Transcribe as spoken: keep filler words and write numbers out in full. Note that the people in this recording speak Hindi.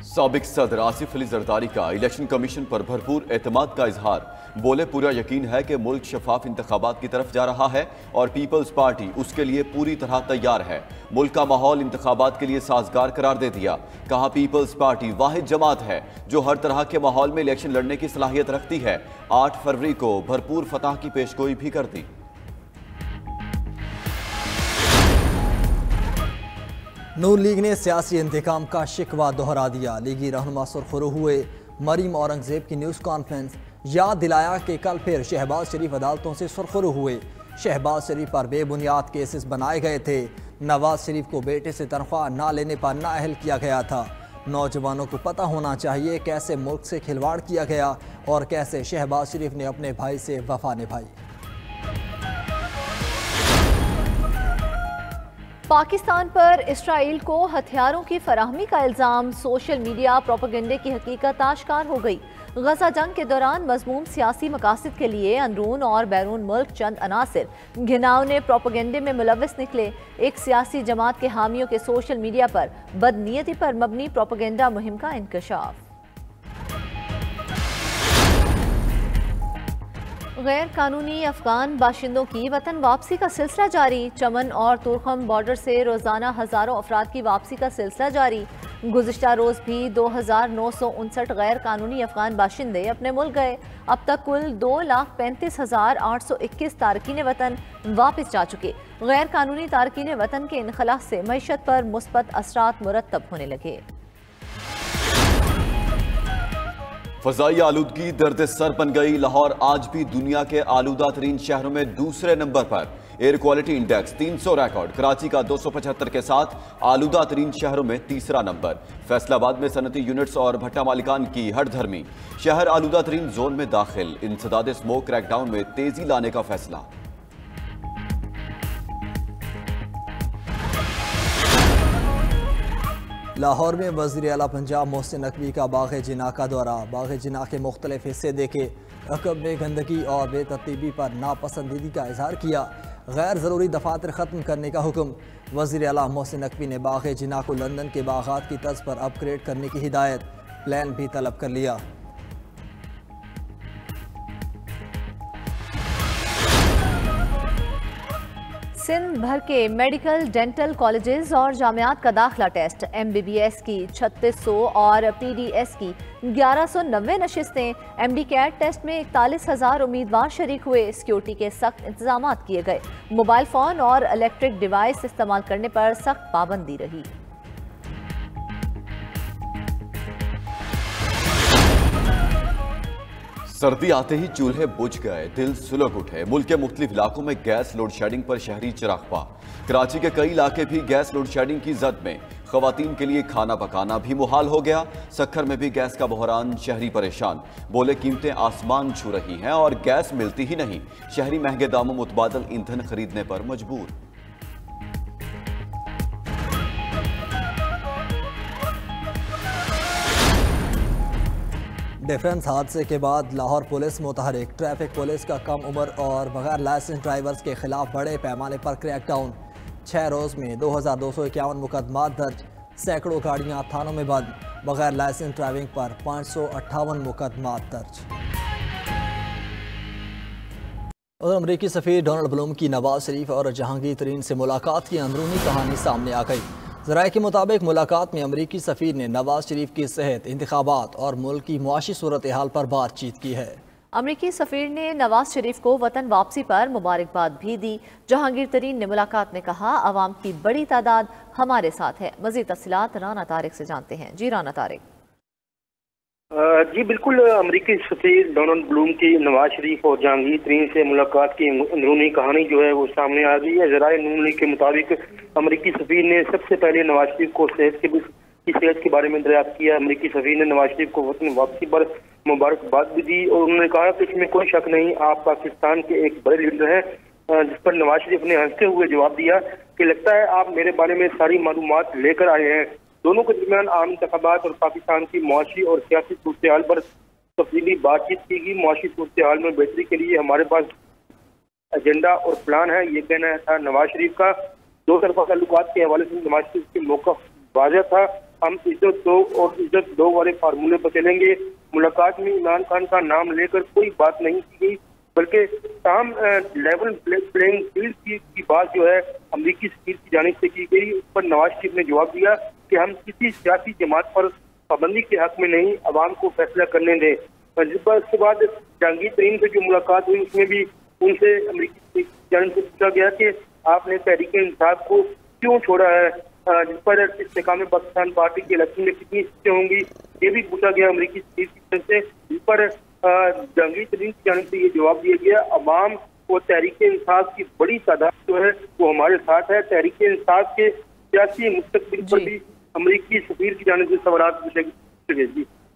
साबिक सदर आसिफ अली जरदारी का इलेक्शन कमीशन पर भरपूर एतमाद का इजहार। बोले, पूरा यकीन है कि मुल्क शफाफ इंतखाबात की तरफ जा रहा है और पीपल्स पार्टी उसके लिए पूरी तरह तैयार है। मुल्क का माहौल इंतखाबात के लिए साजगार करार दे दिया। कहा, पीपल्स पार्टी वाहिद जमात है जो हर तरह के माहौल में इलेक्शन लड़ने की सलाहियत रखती है। आठ फरवरी को भरपूर फतह की पेशगोई भी कर दी। नून लीग ने सियासी इंतकाम का शिकवा दोहरा दिया। लीगी रहनुमा सुरखरू हुए। मरीम औरंगजेब की न्यूज़ कॉन्फ्रेंस। याद दिलाया कि कल फिर शहबाज शरीफ अदालतों से सुरखरू हुए। शहबाज शरीफ पर बेबुनियाद केसेस बनाए गए थे। नवाज शरीफ को बेटे से तनख्वाह ना लेने पर नाअहल किया गया था। नौजवानों को पता होना चाहिए कैसे मुल्क से खिलवाड़ किया गया और कैसे शहबाज शरीफ ने अपने भाई से वफा निभाई। पाकिस्तान पर इसराइल को हथियारों की फराहमी का इल्ज़ाम। सोशल मीडिया प्रोपेगेंडे की हकीकत आश्कार हो गई। गजा जंग के दौरान मज़मूम सियासी मकासद के लिए अंदरून और बैरून मुल्क चंद अनासिर घिनौने प्रोपेगेंडे में मुलव्वस निकले। एक सियासी जमात के हामियों के सोशल मीडिया पर बदनीयती पर मबनी प्रोपेगेंडा मुहिम का इंकशाफ। गैर कानूनी अफगान बाशिंदों की वतन वापसी का सिलसिला जारी। चमन और तुरखम बॉर्डर से रोजाना हजारों अफराद की वापसी का सिलसिला जारी। गुज़िश्ता रोज भी दो हजार नौ सौ उनसठ गैर कानूनी अफगान बाशिंदे अपने मुल्क गए। अब तक कुल दो लाख पैंतीस हजार आठ सौ इक्कीस तारकीन वतन वापस जा चुके। गैर कानूनी तारकीन वतन के इनखला से मईशत पर मुस्बत असरात मुरतब होने लगे। फजाई आलूदगी दर्द सर बन गई। लाहौर आज भी दुनिया के आलूदा तरीन शहरों में दूसरे नंबर पर। एयर क्वालिटी इंडेक्स तीन सौ रिकॉर्ड। कराची का दो सौ पचहत्तर के साथ आलूदा तरीन शहरों में तीसरा नंबर। फैसलाबाद में सनती यूनिट्स और भट्टा मालिकान की हड़धर्मी। शहर आलूदा तरीन जोन में दाखिल। इंसदाद स्मोक क्रैकडाउन में तेजी लाने का फैसला। लाहौर में वज़ीर आला पंजाब मोहसिन नकवी का बाग़ जिना का दौरा। बाग़ जिना के मुख्तलिफ हिस्से देखे। रकब में गंदगी और बेतरतीबी पर नापसंदीदी का इजहार किया। गैर ज़रूरी दफातर ख़त्म करने का हुक्म। वज़ीर आला मोहसिन नकवी ने बाग़ जिना को लंदन के बागात की तर्ज पर अपग्रेड करने की हिदायत। प्लान भी तलब कर लिया। सिंध भर के मेडिकल डेंटल कॉलेजेस और जामियात का दाखिला test. M B B S की छत्तीस सौ और पी डी एस की ग्यारह सौ नब्बे नशिस्तें। एम डी कैट टेस्ट में इकतालीस हजार उम्मीदवार शरीक हुए। सिक्योरिटी के सख्त इंतजाम किए गए। मोबाइल फ़ोन और इलेक्ट्रिक डिवाइस इस्तेमाल करने पर सख्त पाबंदी रही। सर्दी आते ही चूल्हे बुझ गए, दिल सुलग उठे। मुल्क के मुख्तलिफ इलाकों में गैस लोड शेडिंग पर शहरी चिरागपा। कराची के कई इलाके भी गैस लोड शेडिंग की जद में। खवातीन के लिए खाना पकाना भी मुहाल हो गया। सक्खर में भी गैस का बहरान, शहरी परेशान। बोले, कीमतें आसमान छू रही हैं और गैस मिलती ही नहीं। शहरी महंगे दामों मुतबादल ईंधन खरीदने पर मजबूर। डिफेंस हादसे के बाद लाहौर पुलिस मुतहरिक। ट्रैफिक पुलिस का कम उम्र और बगैर लाइसेंस ड्राइवर्स के खिलाफ बड़े पैमाने पर क्रैकडाउन। छः रोज़ में दो हज़ार दो सौ इक्यावन मुकदमात दर्ज। सैकड़ों गाड़ियाँ थानों में बंद। बगैर लाइसेंस ड्राइविंग पर पाँच सौ अट्ठावन मुकदमात दर्ज। और अमरीकी सफ़ीर डोनाल्ड ब्लूम की नवाज शरीफ और जहांगीर तरीन से मुलाकात की अंदरूनी कहानी सामने आ गई। ज़राए के मुताबिक मुलाकात में अमरीकी सफ़ीर ने नवाज शरीफ की सेहत, इंतखाबात और मुल्क की मुआशी सूरत हाल पर बातचीत की है। अमरीकी सफ़ीर ने नवाज शरीफ को वतन वापसी पर मुबारकबाद भी दी। जहांगीर तरीन ने मुलाकात में कहा, अवाम की बड़ी तादाद हमारे साथ है। मज़ीद तफसीलात राना तारिक से जानते हैं। जी राना तारिक। जी बिल्कुल, अमरीकी सफ़ीर डोनाल्ड ब्लूम की नवाज शरीफ और जहांगीर तरीन से मुलाकात की अंदरूनी कहानी जो है वो सामने आ गई है। ज़राए नून लीग के मुताबिक अमरीकी सफ़ीर ने सबसे पहले नवाज शरीफ को सेहत के की सेहत के बारे में दरियाफ्त किया। अमरीकी सफ़ीर ने नवाज शरीफ को वतन वापसी पर मुबारकबाद भी दी और उन्होंने कहा कि इसमें कोई शक नहीं, आप पाकिस्तान के एक बड़े लीडर हैं। जिस पर नवाज शरीफ ने हंसते हुए जवाब दिया कि लगता है आप मेरे बारे में सारी मालूमात लेकर आए हैं। दोनों के दरमियान आम इंतखाबात और पाकिस्तान की मुआशी और सियासी सूरत हाल पर तफसीली बातचीत की गई। मुआशी सूरत हाल में बेहतरी के लिए हमारे पास एजेंडा और प्लान है, ये कहना था नवाज शरीफ का। दो तरफा ताल्लुकात के हवाले से नवाज शरीफ के मौक़िफ़ वाज़ेह था। हम इज्जत दो और इज्जत दो वाले फार्मूले पर चलेंगे। मुलाकात में इमरान खान का नाम लेकर कोई बात नहीं की गई, बल्कि तमाम लेवल प्लेइंग फील्ड की, की बात जो है अमरीकी सफीर की जानिब से की गई। उस पर नवाज शरीफ ने जवाब दिया कि हम किसी सियासी जमात पर पाबंदी के हक में नहीं, अवाम को फैसला करने दें। उसके बाद जहांगीर तरीन से जो मुलाकात हुई उसमें भी उनसे अमरीकी जानिब से पूछा गया कि आपने तहरीक इंसाफ को क्यों छोड़ा है, जिस पर इस्तेकाम पाकिस्तान पार्टी के इलेक्शन में कितनी सीटें होंगी ये भी पूछा गया अमरीकी सफीर की तरफ से, जिस पर जहांगीर तरीन की जानिब से ये जवाब दिया गया अवाम और तहरीक इंसाफ की बड़ी तादाद जो है वो हमारे साथ है। तहरीक इंसाफ के सियासी मुस्तकबिल पर भी अमरीकी सफीर की जानिब से सवाल पूछे गए। जी